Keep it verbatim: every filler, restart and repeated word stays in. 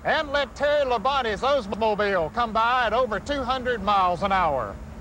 And let Terry Labonte's Oldsmobile come by at over two hundred miles an hour.